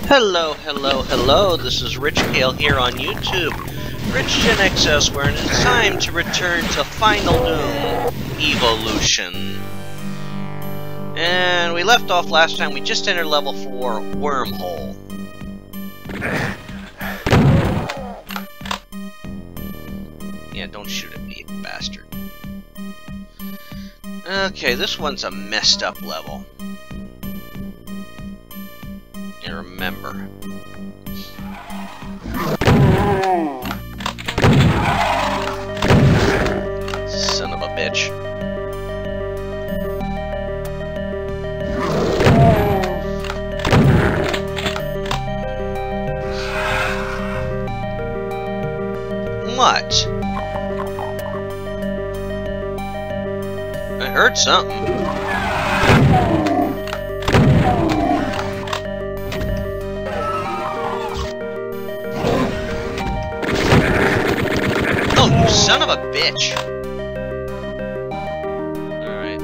Hello, hello, hello, this is Rich Kale here on YouTube, RichGenXS, where it's time to return to Final Doom Evolution. And we left off last time, we just entered level 4, Wormhole. Yeah, don't shoot at me, you bastard. Okay, this one's a messed up level. And remember. Son of a bitch. What? I heard something. Oh, you son of a bitch! Alright.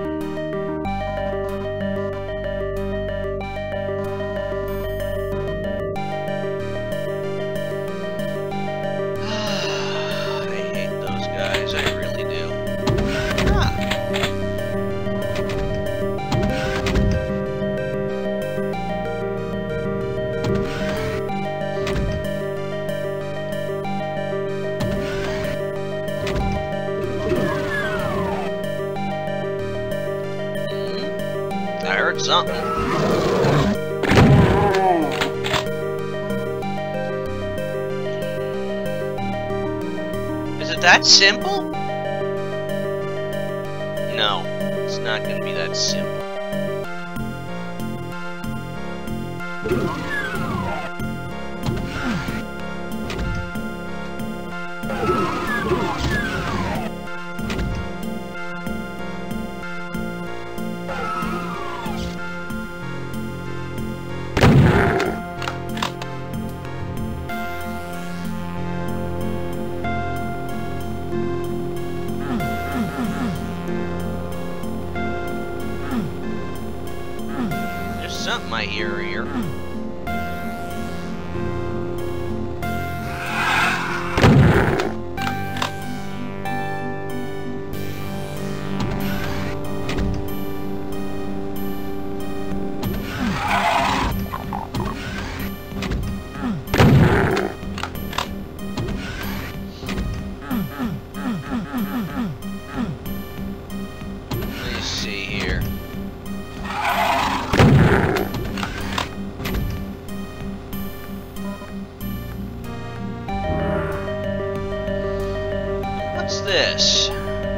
I hate those guys, I really do. Ah. I heard something. Is it that simple? No, it's not going to be that simple. Something I hear here. Let's see here. What's this?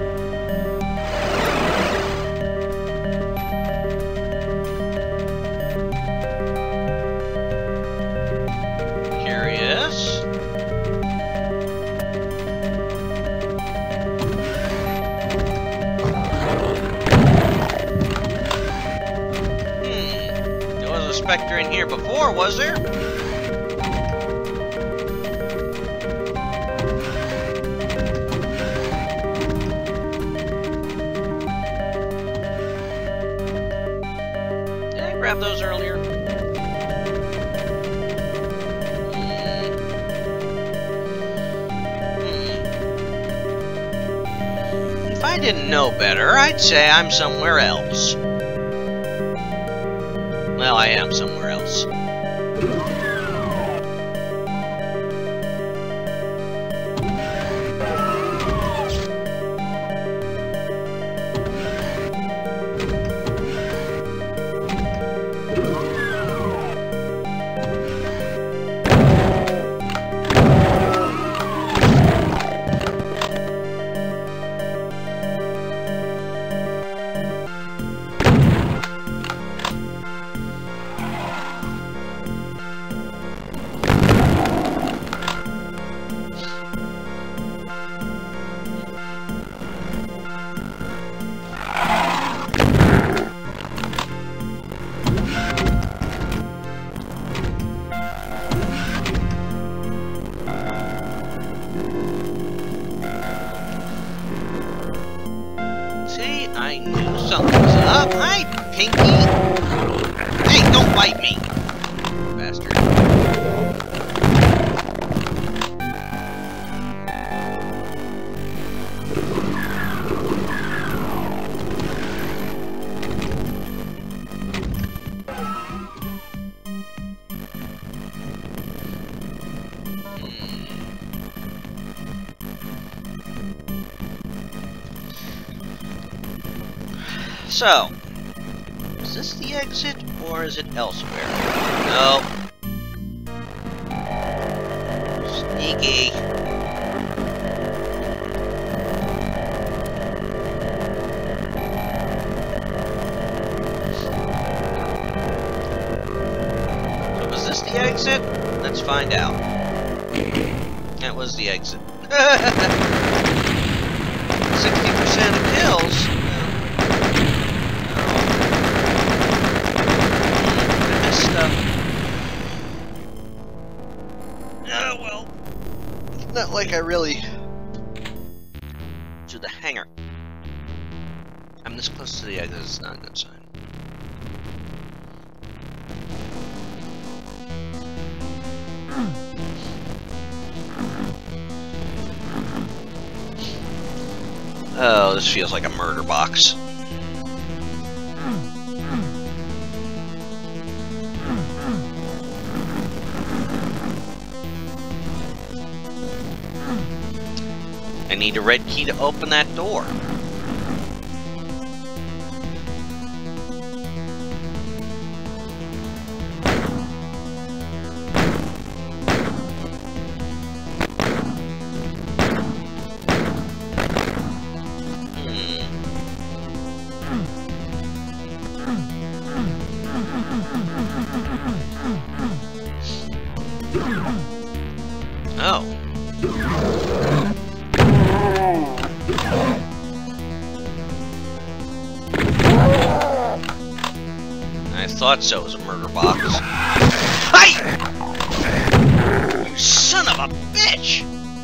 Curious. There was a specter in here before, was there? Grab those earlier. If I didn't know better, I'd say I'm somewhere else. Well, I am somewhere else. I knew something was up. Hi, Pinky. Hey, don't bite me. Bastard. So, is this the exit, or is it elsewhere? No. Sneaky. So was this the exit? Let's find out. That was the exit. 60% of kills? Oh, well. Not like I really... To the hangar. I'm this close to the exit, it's not a good sign. Oh, this feels like a murder box. I need a red key to open that door. Oh. I thought so, it was a murder box. Hi! You son of a bitch!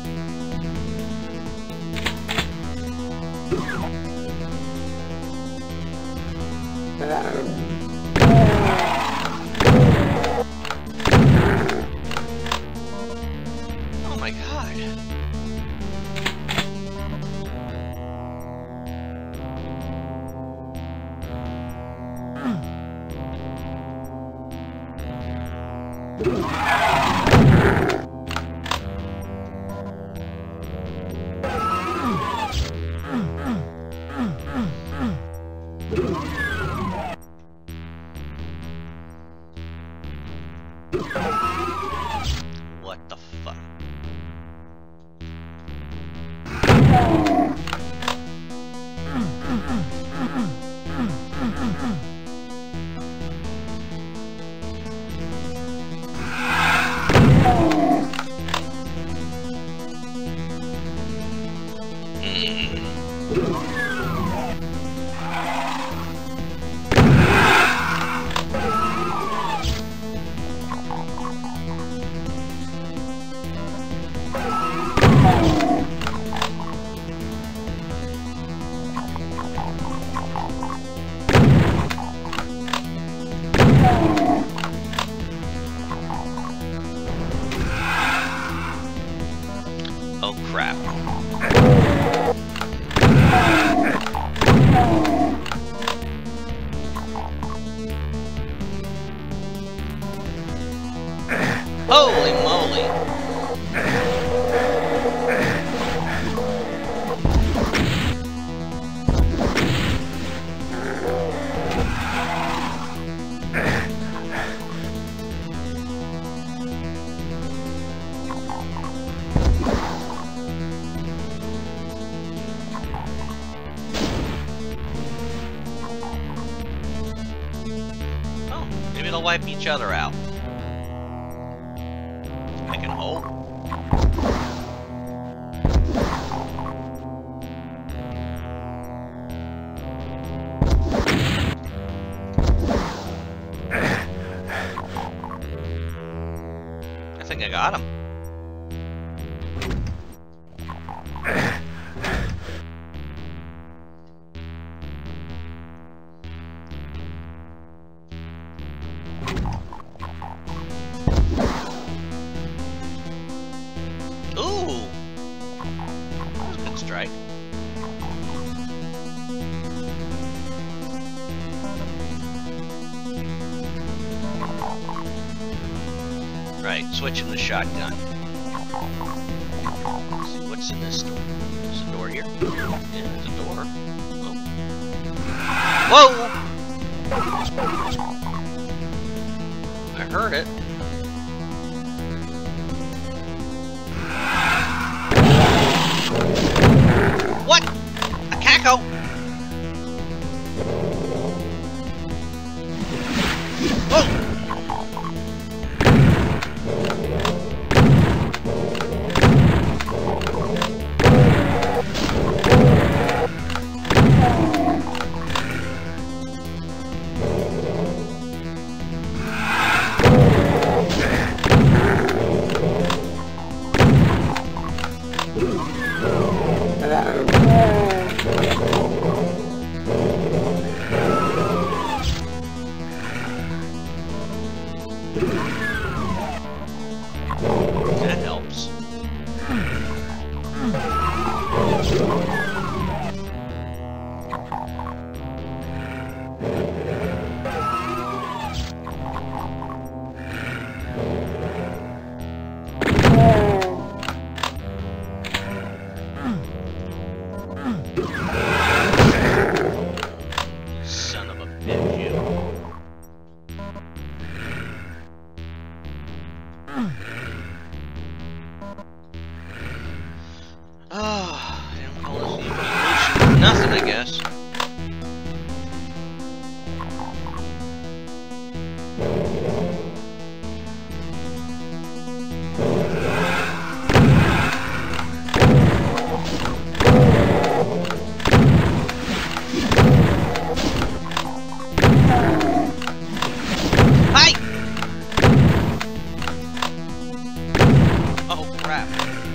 Oh my god. What the fuck? Oh crap. Holy moly. Oh, maybe they'll wipe each other out. I can hope. I think I got him. Ooh! That was a good strike. Right, switching the shotgun. Let's see what's in this door. There's a door here. Yeah, there's a door. Oh. Whoa! I heard it. What? A caco? Whoa! That helps. Son of a bitch, you. Oh, I didn't call this evolution for nothing, I guess. Hi! Oh, crap.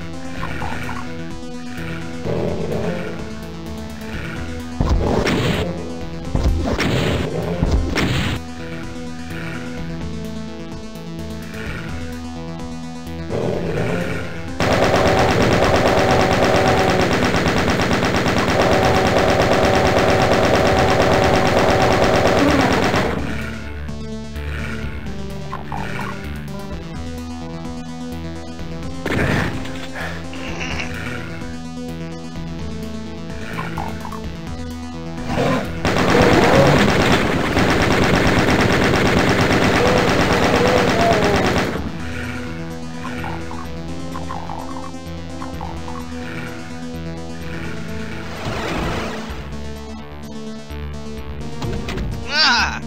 Ah!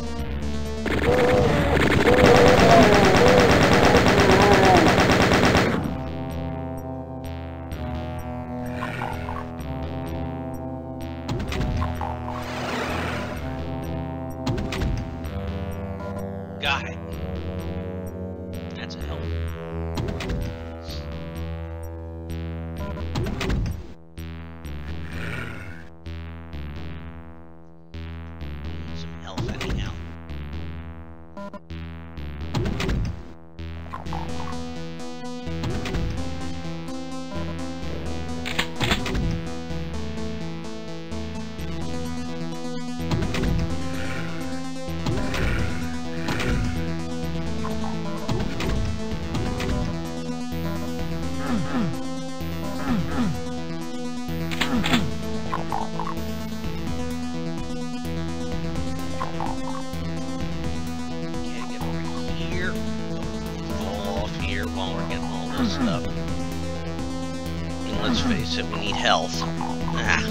Got it. That's a help. Some health anyhow. Can't get over here. Fall off here while we're getting all this stuff. And let's face it, we need health. Ah.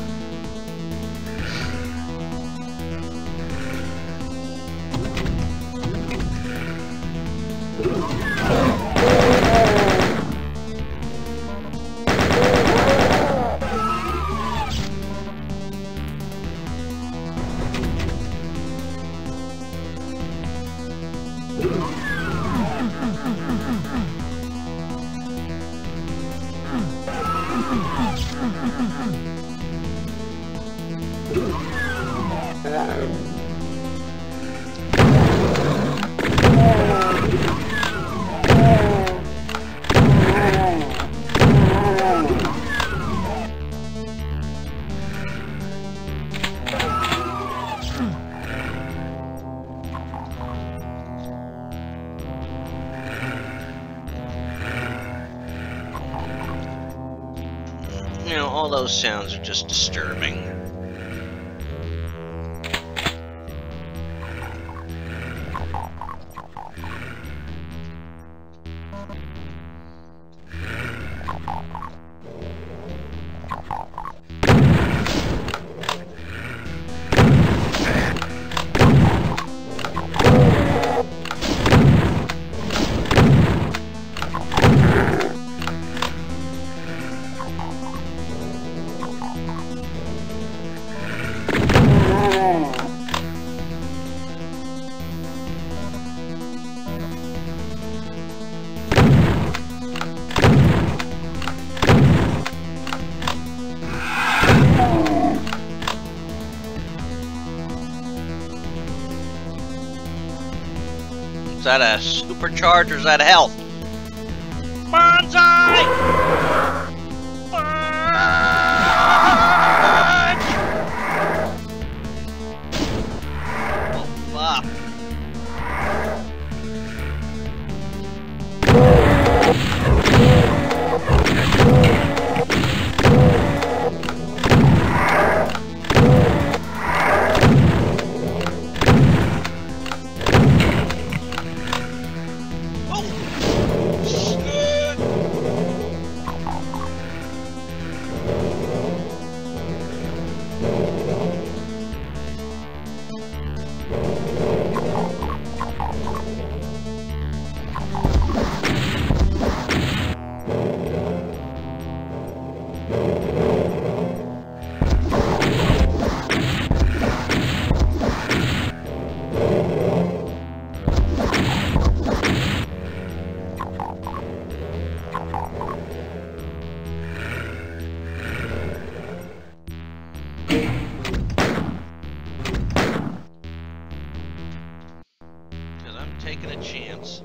You know, all those sounds are just disturbing. Is that a supercharge or is that health? Bonsai! Oh, fuck. Taking a chance.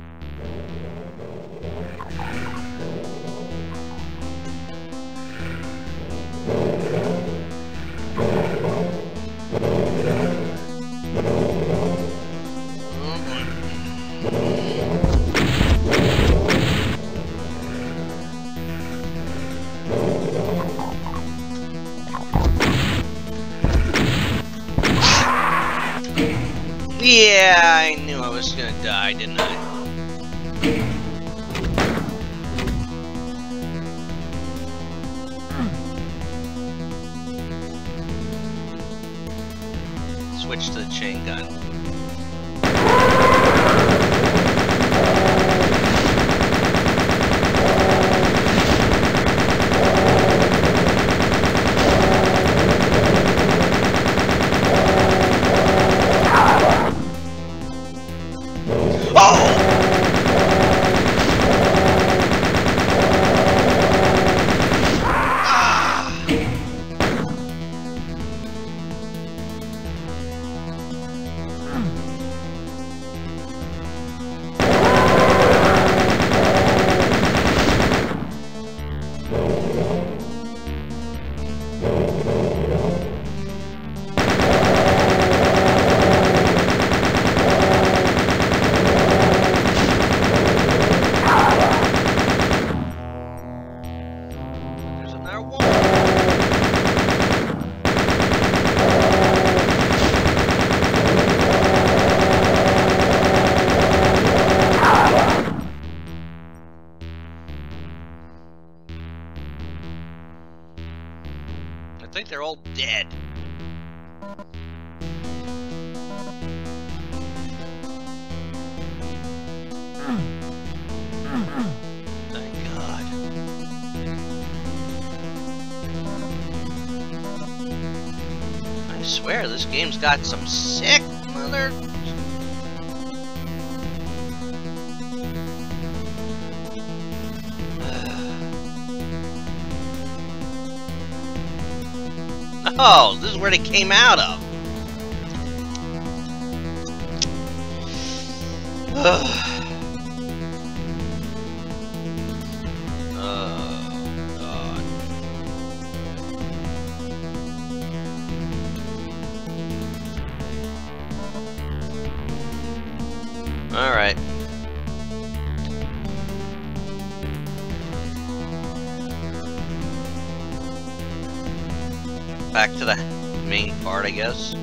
Yeah, I knew I was gonna die, didn't I? Switch to the chain gun. I think they're all dead. Thank God. I swear this game's got some sick mother... Oh, this is where they came out of. Oh, God. All right. Back to the main part, I guess.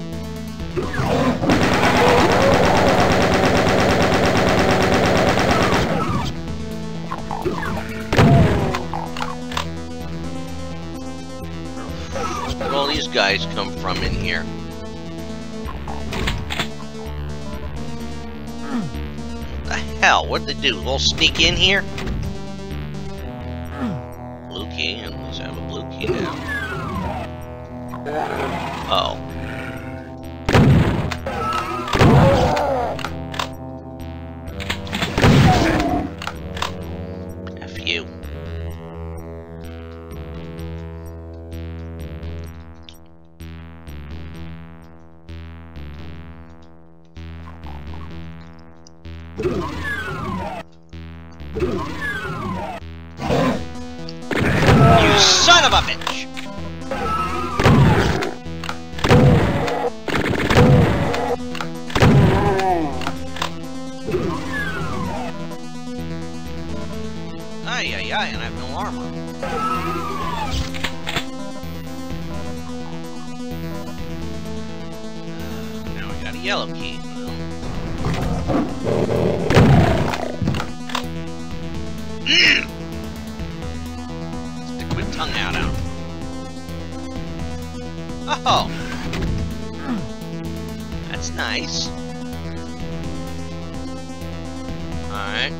Where'd all these guys come from in here? What the hell? What'd they do? All sneak in here? Blue key, and let's have a blue key now. Oh. F you. You son of a bitch! Ay, ay, ay, and I have no armor. Now we got a yellow key. Stick my tongue out. Oh! That's nice. Alright.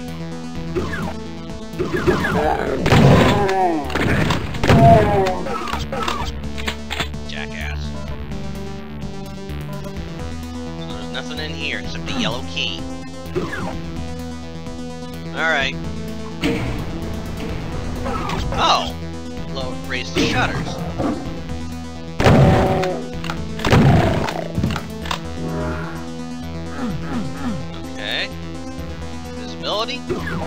Jackass. There's nothing in here except the yellow key. Alright. Oh! Raise the shutters. Okay. Visibility?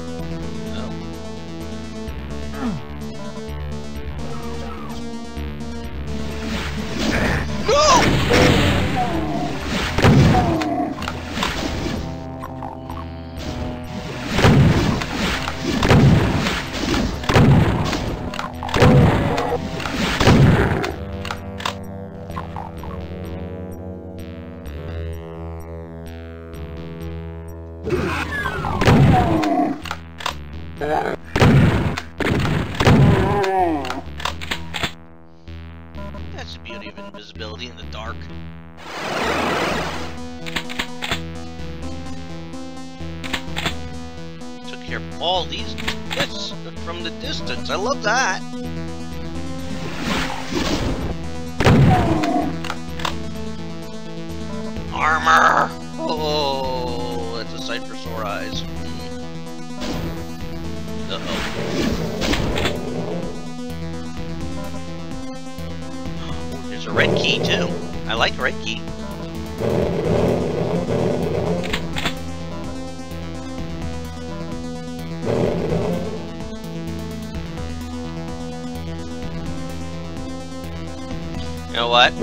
That's the beauty of invisibility in the dark. Took care of all these bits from the distance. I love that. Armor! Oh, that's a sight for sore eyes. Uh-oh. Oh, there's a red key, too. I like red key. You know what?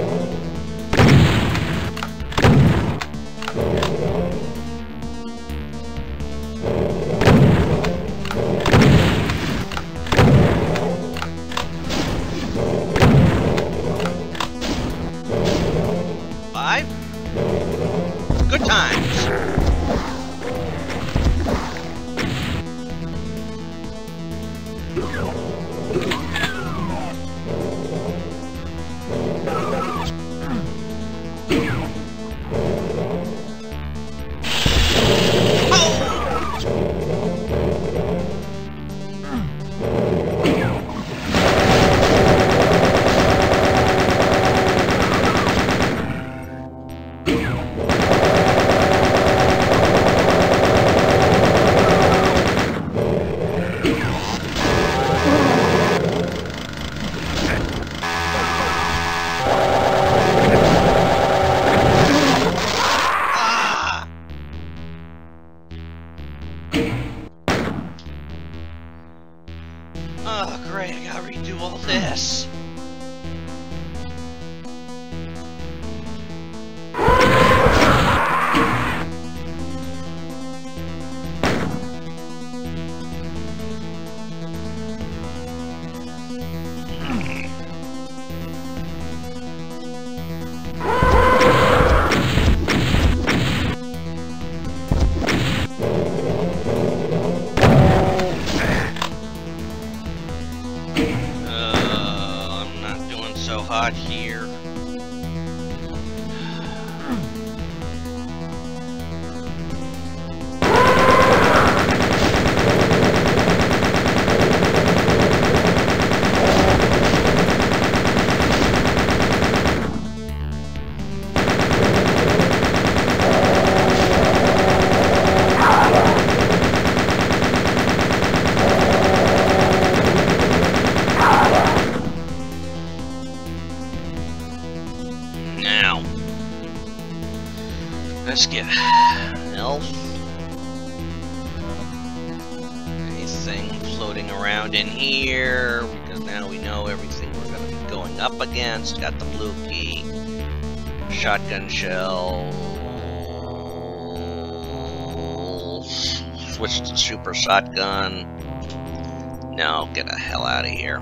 Good times. Oh, great, I gotta redo all this. So hot here. Now, let's get health. floating around in here, because now we know everything we're going to be going up against. Got the blue key. Shotgun shell. Switch to super shotgun. No, get the hell out of here.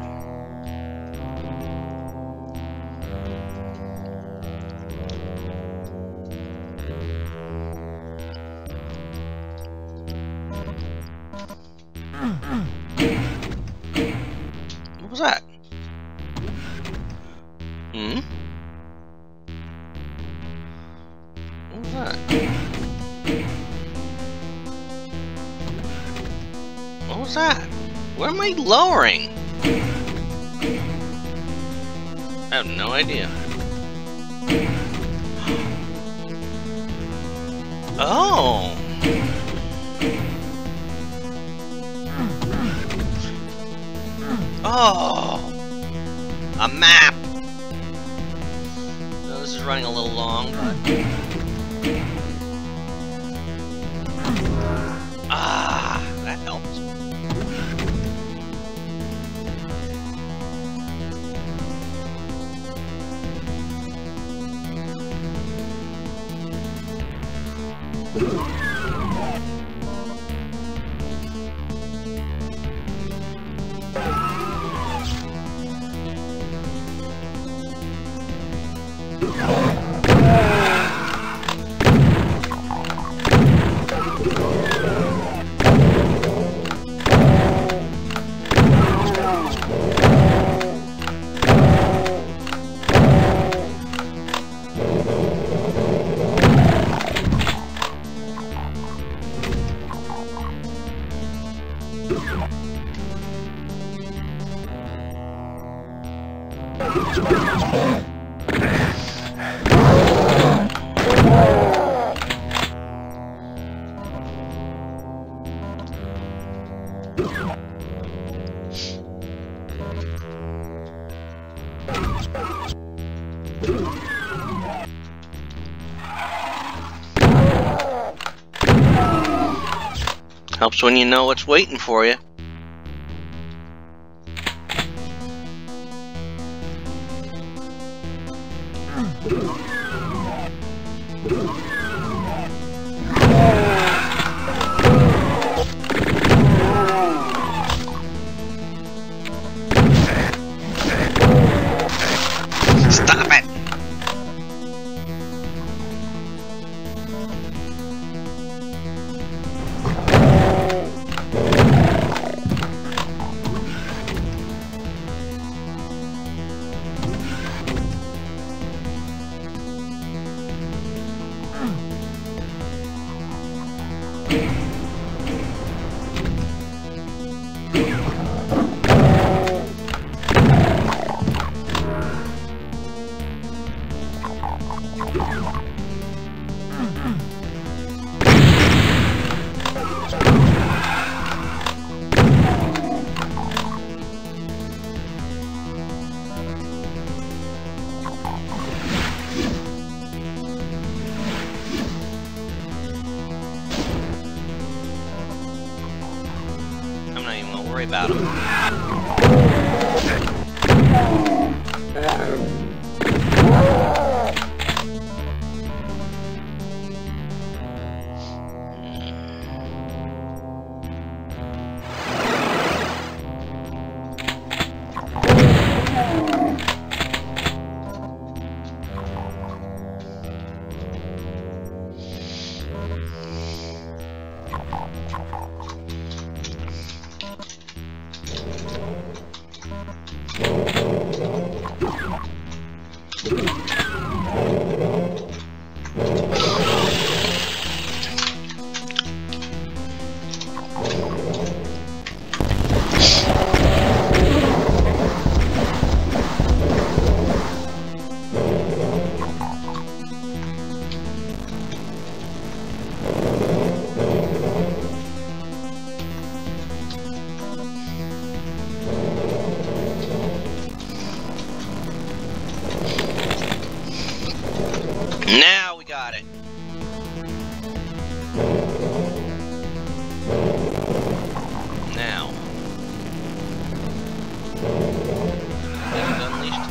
What was that? Hmm? What was that? What was that? Where am I lowering? I have no idea. Oh! Oh! A map! No, this is running a little long, but... Ah! That helps. Helps when you know what's waiting for you. Stop it! I'm not even gonna worry about him.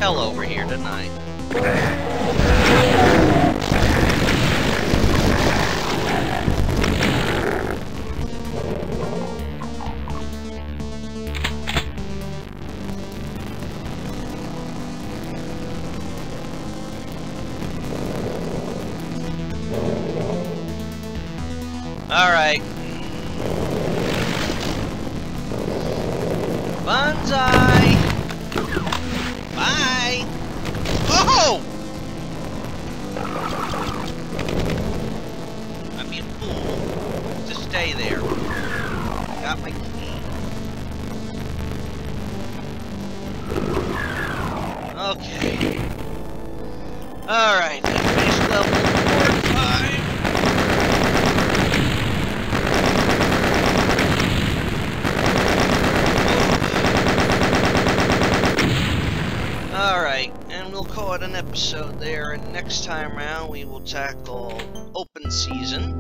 hell over here tonight. Alright. Banzai! Bye! Oh! I'd be a fool to stay there. Got my key. Okay. Alright, base level 4-5. Alright, and we'll call it an episode there, and next time around we will tackle open season.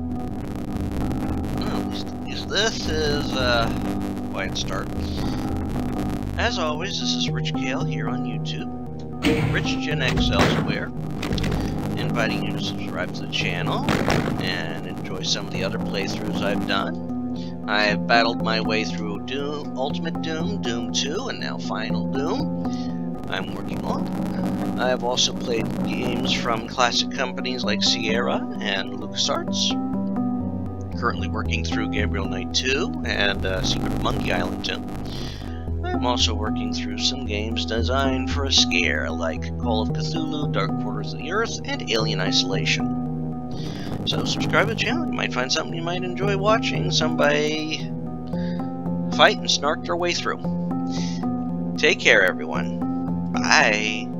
Well, this is quiet start. As always, this is Rich Kale here on YouTube, Rich Gen X elsewhere, inviting you to subscribe to the channel and enjoy some of the other playthroughs I've done. I've battled my way through Doom, Ultimate Doom, Doom 2, and now Final Doom. I'm working on. I've also played games from classic companies like Sierra and LucasArts. Currently working through Gabriel Knight 2 and Secret of Monkey Island 2. I'm also working through some games designed for a scare, like Call of Cthulhu, Dark Quarters of the Earth, and Alien Isolation. So subscribe to the channel, you might find something you might enjoy watching somebody fight and snark their way through. Take care, everyone. Bye.